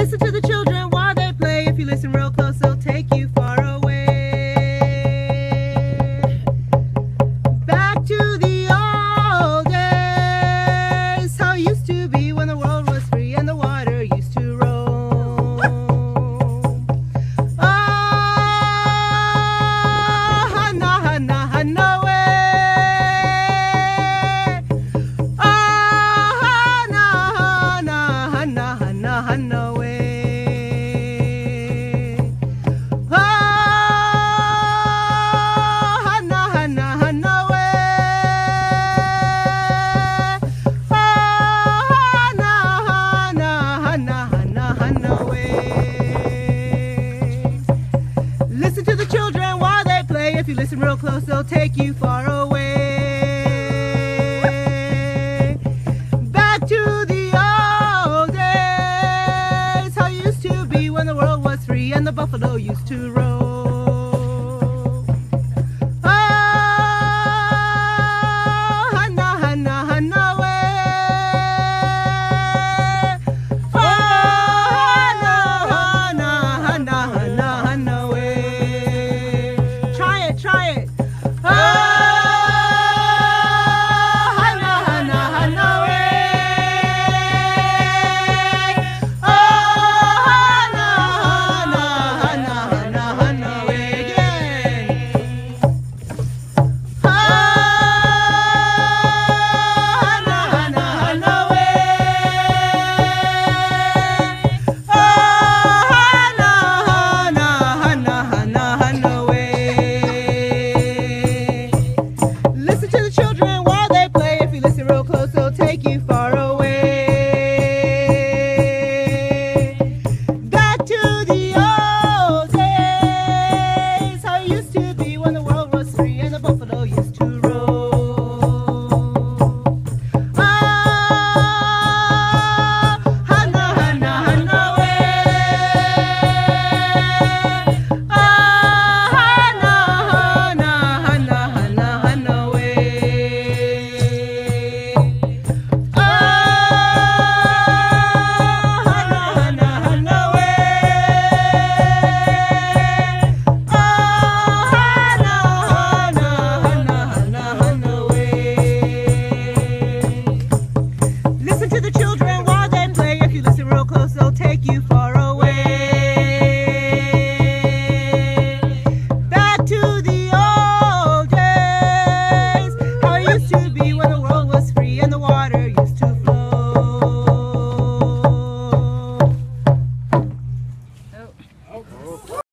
Listen to the children while they play. If you listen real close, they'll take you far away. Back to the old days, how it used to be when the world was free and the water used to roam. Oh, hana, hana, hana way. Oh, hana, hana, hana, hana, hana way. Oh, hana, hana, hana way. Oh, hana, hana, hana, hana, hana way. Listen to the children while they play. If you listen real close, they'll take you far away. Back to the old days, how it used to be when the world was free and the buffalo used to roam. Oh, hana, hana, hana way. Oh, hana, hana, hana, hana, hana way. Try it, try it. Oh, hana, hana, hana way. Oh, hana, hana, hana, hana, hana way again. Oh, hana, hana, hana way. Oh, hana, hana, hana, hana, hana way. Listen to the children while they play. If you listen real close, they'll take you far away. Back to the old days, how it used to be when the world was free and the buffalo used to roam. Oh, hana, hana, hana way. Oh, hana, hana, hana, hana, hana way. Oh, hana, hana, hana way. Oh, hana, hana, hana, hana, hana way. Listen to the children while they play. If you listen real close, they'll take you far away. Back to the old days, how it used to be when the world was free and the water used to flow. Oh.